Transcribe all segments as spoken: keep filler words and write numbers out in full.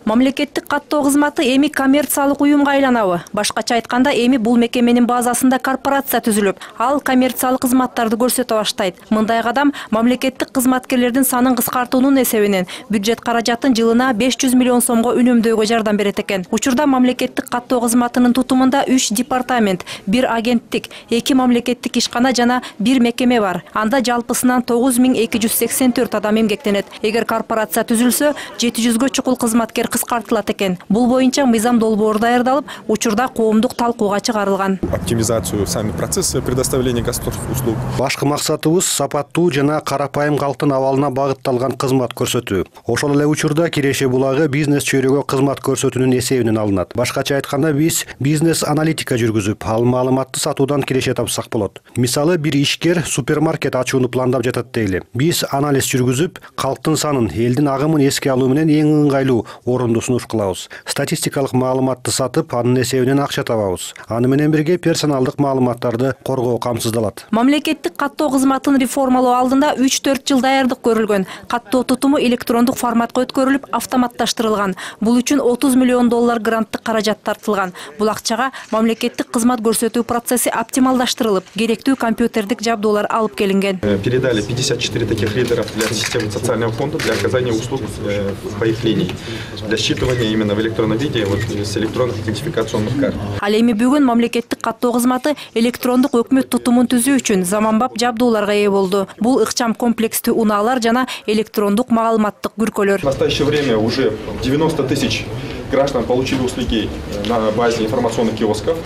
Мамлекеттик каттоо кызматы эми коммерциялык уюмга айланабы. Башкача айтканда, эми бул мекеменин базасында корпорация түзүлүп, ал коммерциялык кызматтарды көрсөтө баштайт. Мындай кадам мамлекеттик кызматкерлердин санын кыскартуунун эсебинен бюджет каражатын жылына беш жүз миллион сомго үнөмдөөгө жардам берет экен. Учурда мамлекеттик каттоо кызматынын тутумунда үч департамент, бир агенттик, эки мамлекеттик ишкана жана бир мекеме бар. Анда жалпысынан тогуз миң эки жүз сексен төрт адам эмгектенет. Эгер корпорация түзүлсө, жети жүзгө чукул кызматкер кыскартылат экен. Бул боюнча мыйзам долбоору даярдалып, учурда коомдук талкууга чыгарылган. Оптимизацию сами процессы предоставления государственных услуг. Башкы максатыбыз сапаттуу жана карапайым калктын абалына багытталган кызмат көрсөтүү. Ошол эле учурда Киреше булагы бизнес чөйрөгө кызмат көрсөтүүнүн эсебинен алынат. Башкача айтканда, биз бизнес аналитика жүргүзүп, ал маалыматты сатуудан киреше тапсак болот. Мисалы, бир ишкер супермаркет ачууну пландап жатат дейли. Биз анализ жүргүзүп, калктын санын, элдин агымын эске алуу менен эң ыңгайлуу орунду сунуш кылабыз. Статистикалык маалыматты сатып, анын эсебинен акча табабыз. Аны менен бирге персоналдык маалыматтарды коргоо камсыздалат. Мамлекеттик каттоо кызматын реформалоо алдында үч төрт жыл даярдык көрүлгөн. Каттоо тутуму электрондук форматка өткөрүлүп, автоматташтырылган. Бул үчүн отуз миллион доллар гранттык каражат тартылган. Бул акчага мамлекеттик кызмат көрсөтүү процесси оптималдаштырылып, керектүү компьютердик жабдуулар алып келинген. Передали пятьдесят четыре таких ридеров для системы социального фонда для оказания услуг по их линии. Для считывания именно в электронном виде вот, с электронных идентификационных карт. Ал эми бүгүн мамлекеттик каттоо кызматы электрондук өкмөт тутумун түзүү үчүн заманбап жабдууларга ээ болду. Бул ыкчам комплекстүү унаалар жана электрондук маалыматтык күркөлөр. В настоящее время уже девяносто тысяч граждан получили услуги на базе информационных киосков.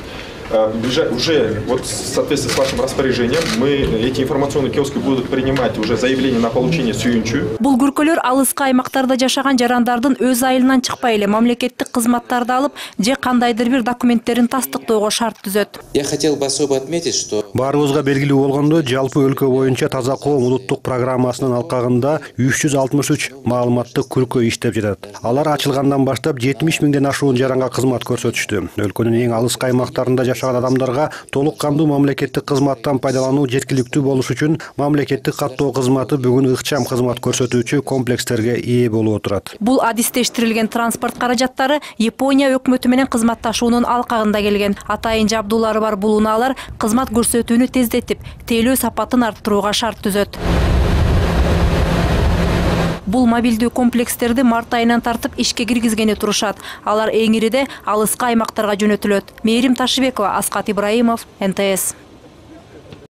Уже вот в соответствии с вашим распоряжением мы эти информационные киоски будут принимать уже заявление на получение сүйүнчү. Бул күркөлөр алыскы аймактарда жашаган жарандардын өз айылынан чыкпай эле мамлекеттик кызматтарды алып, же кандайдыр бир документтерин тастыктоого шарт түзөт. Я хотел бы особо отметить, что баарыбызга белгилүү болгондой, жалпы өлкө боюнча таза коом улуттук программасынын алкагында үч жүз алтымыш үч маалыматтык күркө иштеп жатат. Алар ачылгандан баштап жетимиш миңден ашуун жаранга кызмат көрсөтүштү. Өлкөнүн эң алыскы аймактарында адамдарга толук кандуу мамлекеттик кызматтан пайдалануу жеткиликтүү болуш үчүн мамлекеттик каттоо кызматы бүгүн ыкчам кызмат көрсөтүүчү комплекстерге ээ болуп отурат. Бул адистештирилген транспорт каражаттары Япония өкмөтү менен кызматташуунун алкагында келген. Атайын жабдуулары бар бул унаалар кызмат көрсөтүүнү тездетип, тейлөө сапатын арттырууга шарт түзөт. Бул мобилдүү комплекстерди март айынан тартып ишке киргизгени турушат. Алар эң ириде алыскы аймактарга жөнөтүлөт. Мээрим Ташыбекова, Аскат Ибраимов, эн тэ эс.